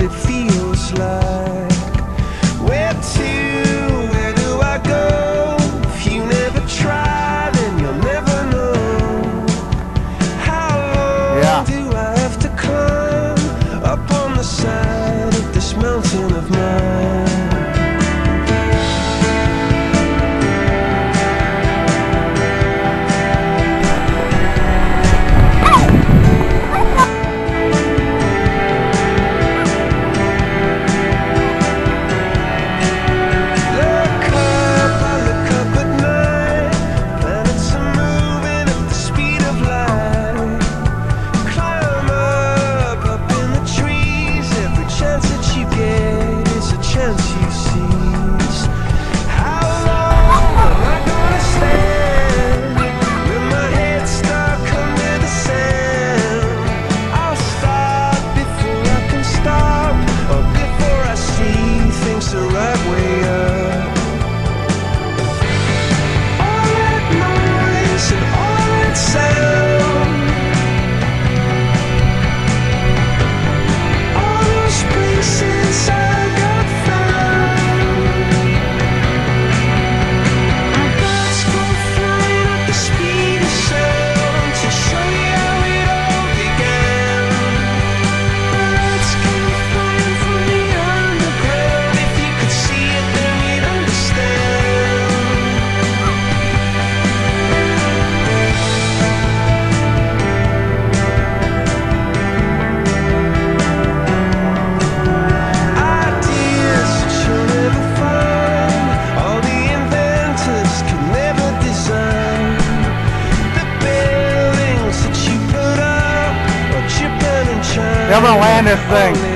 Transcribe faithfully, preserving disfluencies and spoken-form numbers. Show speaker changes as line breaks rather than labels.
it feels like. Where to, where do I go? If you never try, then you'll never know. How long yeah. do I have to climb up on the side of this mountain of mine?
I'm gonna land this thing.